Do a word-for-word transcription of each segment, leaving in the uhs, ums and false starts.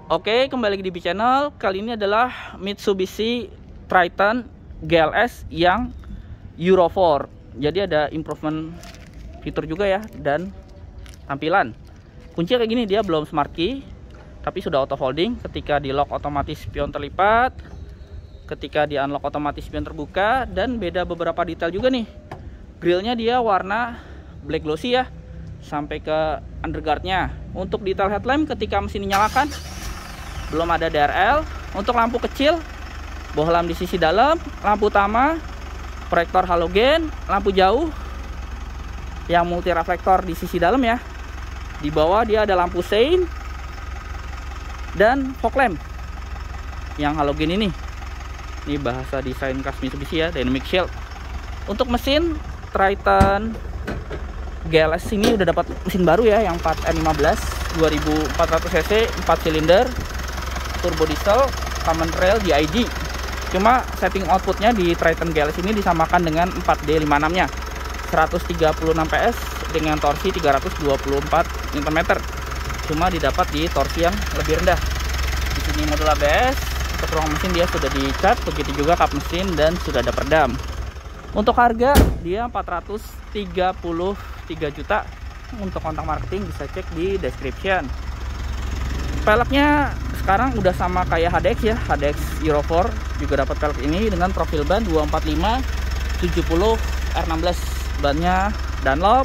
Oke, kembali lagi di B Channel. Kali ini adalah Mitsubishi Triton G L S yang Euro empat. Jadi ada improvement fitur juga ya, dan tampilan. Kunci kayak gini, dia belum smart key, tapi sudah auto folding. Ketika di lock otomatis spion terlipat, ketika di unlock otomatis spion terbuka, dan beda beberapa detail juga nih. Grillnya dia warna black glossy ya, sampai ke underguardnya. Untuk detail headlamp ketika mesin dinyalakan belum ada D R L. Untuk lampu kecil, bohlam di sisi dalam, lampu utama, proyektor halogen, lampu jauh yang multi reflektor di sisi dalam ya. Di bawah dia ada lampu sein dan fog lamp yang halogen ini. Ini bahasa desain khas Mitsubishi ya, dynamic shield. Untuk mesin Triton G L S ini udah dapat mesin baru ya, yang empat N lima belas dua ribu empat ratus cc, empat silinder, turbo diesel, common rail di I D. Cuma setting outputnya di Triton G L S ini disamakan dengan empat D lima puluh enam nya, seratus tiga puluh enam P S dengan torsi tiga ratus dua puluh empat newton meter. Cuma didapat di torsi yang lebih rendah. Di sini modul A B S. Untuk ruang mesin dia sudah dicat, begitu juga kap mesin, dan sudah ada peredam. Untuk harga dia empat ratus tiga puluh tiga juta. Untuk kontak marketing bisa cek di description. Peleknya sekarang udah sama kayak H D X ya, H D X Euro empat juga dapat pelek ini dengan profil ban dua empat lima tujuh puluh R enam belas. Bannya Dunlop.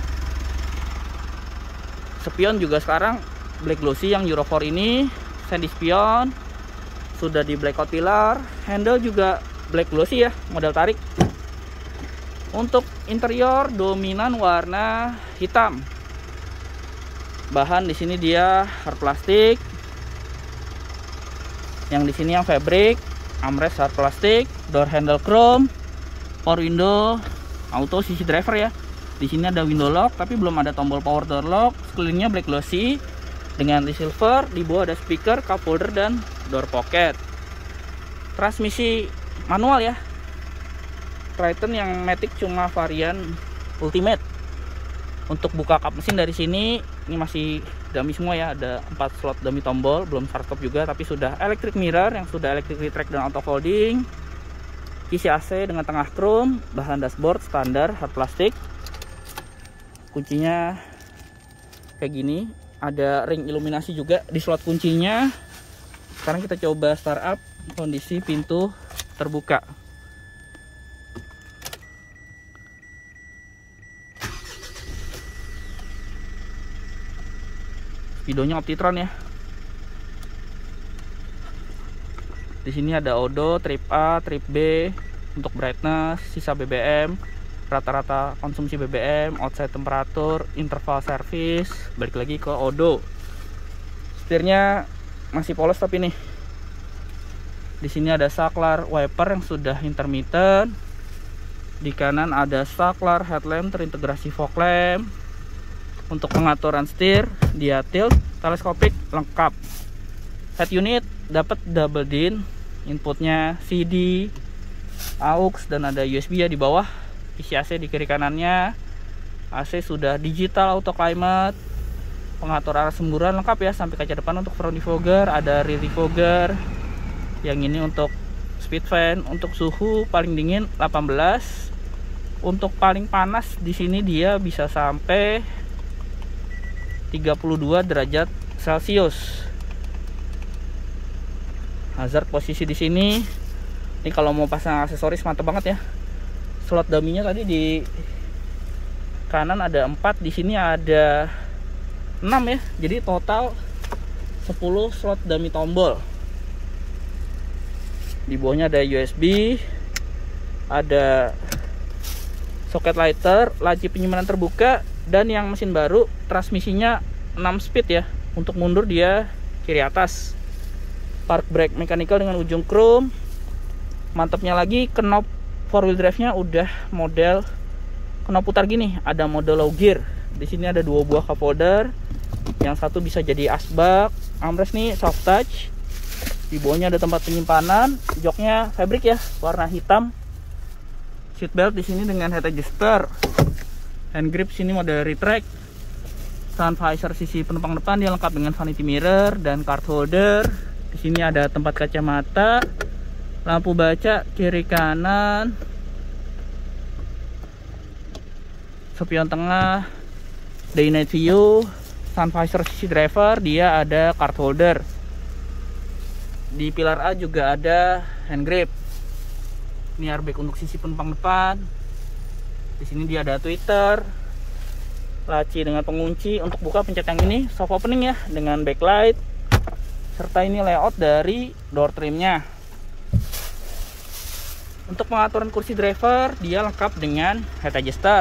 Spion juga sekarang black glossy yang Euro empat ini, sandy spion, sudah di blackout pilar. Handle juga black glossy ya, model tarik. Untuk interior dominan warna hitam. Bahan di sini dia hard plastik. Yang di sini yang fabric, armrest hard plastik, door handle chrome, power window, auto sisi driver ya. Di sini ada window lock, tapi belum ada tombol power door lock. Sekelilingnya black glossy dengan di silver. Di bawah ada speaker, cup holder, dan door pocket. Transmisi manual ya. Triton yang matic cuma varian ultimate. Untuk buka kap mesin dari sini, ini masih dummy semua ya, ada empat slot dummy tombol, belum stop juga, tapi sudah electric mirror yang sudah electric retract dan auto folding. Isi A C dengan tengah chrome, bahan dashboard standar hard plastik. Kuncinya kayak gini, ada ring iluminasi juga di slot kuncinya. Sekarang kita coba start up, kondisi pintu terbuka. Speedonya Optitron ya. Di sini ada odo, trip A, trip B, untuk brightness, sisa B B M, rata-rata konsumsi B B M, outside temperatur, interval service. Balik lagi ke odo. Setirnya masih polos tapi nih. Di sini ada saklar wiper yang sudah intermittent. Di kanan ada saklar headlamp terintegrasi fog lamp. Untuk pengaturan setir, dia tilt, teleskopik lengkap. Head unit dapat double din, inputnya C D, A U X, dan ada U S B ya di bawah. Isi A C di kiri kanannya. A C sudah digital auto climate. Pengatur arah semburan lengkap ya, sampai kaca depan. Untuk front defogger, ada rear defogger. Yang ini untuk speed fan. Untuk suhu paling dingin delapan belas. Untuk paling panas di sini dia bisa sampai tiga puluh dua derajat Celcius. Hazard posisi di sini. Ini kalau mau pasang aksesoris mantap banget ya. Slot dummy-nya tadi di kanan ada empat, di sini ada enam ya. Jadi total sepuluh slot dummy tombol. Di bawahnya ada U S B, ada soket lighter, laci penyimpanan terbuka, dan yang mesin baru transmisinya enam speed ya. Untuk mundur dia kiri atas. Park brake mechanical dengan ujung chrome. Mantapnya lagi, knob four wheel drive nya udah model knob putar gini. Ada mode low gear. Di sini ada dua buah cup holder. Yang satu bisa jadi asbak. Armrest nih soft touch. Di bawahnya ada tempat penyimpanan. Joknya fabric ya, warna hitam. Seat belt di sini dengan head adjuster. Hand grip sini model retract. Sun visor sisi penumpang depan dia lengkap dengan vanity mirror dan card holder. Di sini ada tempat kacamata, lampu baca kiri kanan, spion tengah, day night view, sun visor sisi driver, dia ada card holder. Di pilar A juga ada hand grip. Ini airbag untuk sisi penumpang depan. Di sini dia ada tweeter, laci dengan pengunci. Untuk buka pencet yang ini, soft opening ya, dengan backlight. Serta ini layout dari door trimnya. Untuk pengaturan kursi driver, dia lengkap dengan head adjuster.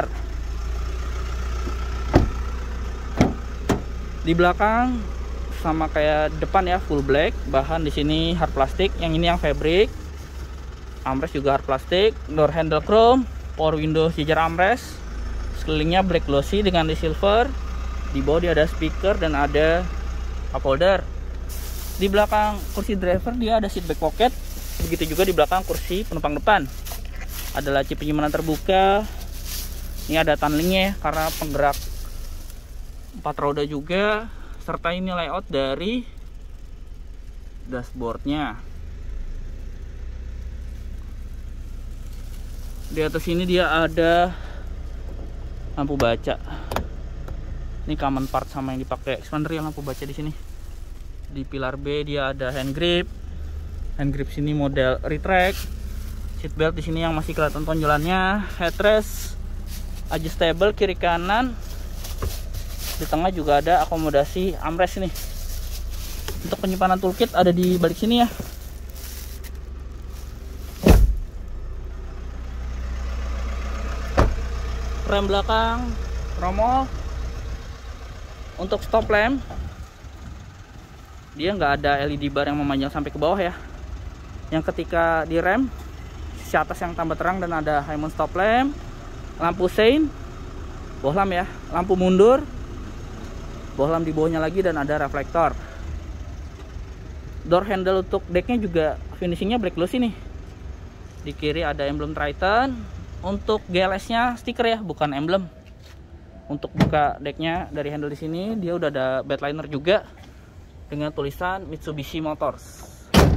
Di belakang sama kayak depan ya, full black. Bahan di sini hard plastik, yang ini yang fabric. Armrest juga hard plastik. Door handle chrome, power window jajar armrest. Sekelilingnya black glossy dengan di silver. Di bawah dia ada speaker dan ada cup holder. Di belakang kursi driver dia ada seat back pocket. Begitu juga di belakang kursi penumpang depan. Ada laci penyimpanan terbuka. Ini ada tunneling-nya ya, karena penggerak empat roda juga. Serta ini layout dari dashboardnya. Di atas ini dia ada lampu baca. Ini common part sama yang dipakai Xpander, yang lampu baca di sini. Di pilar B dia ada hand grip. Hand grip sini model retract. Seat belt di sini yang masih kelihatan tonjolannya. Headrest adjustable kiri kanan. Di tengah juga ada akomodasi armrest ini. Untuk penyimpanan toolkit ada di balik sini ya. Rem belakang tromol. Untuk stop lamp, dia nggak ada L E D bar yang memanjang sampai ke bawah ya. Yang ketika direm, sisi atas yang tambah terang dan ada high mount stop lamp, lampu sein, bohlam ya, lampu mundur, bohlam di bawahnya lagi, dan ada reflektor. Door handle untuk decknya juga finishingnya black glossy nih. Di kiri ada emblem Triton. Untuk G L S-nya stiker ya, bukan emblem. Untuk buka decknya dari handle di sini dia udah ada bed liner juga dengan tulisan Mitsubishi Motors.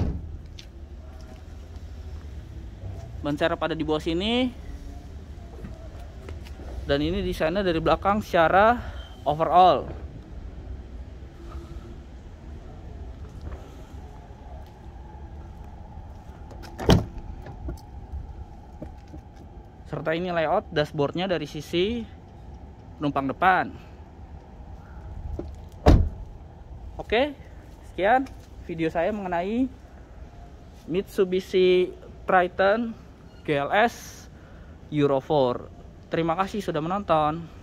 Ban serep pada di bawah sini. Dan ini desainnya dari belakang secara overall. Serta ini layout dashboardnya dari sisi penumpang depan. Oke, sekian video saya mengenai Mitsubishi Triton G L S Euro empat. Terima kasih sudah menonton.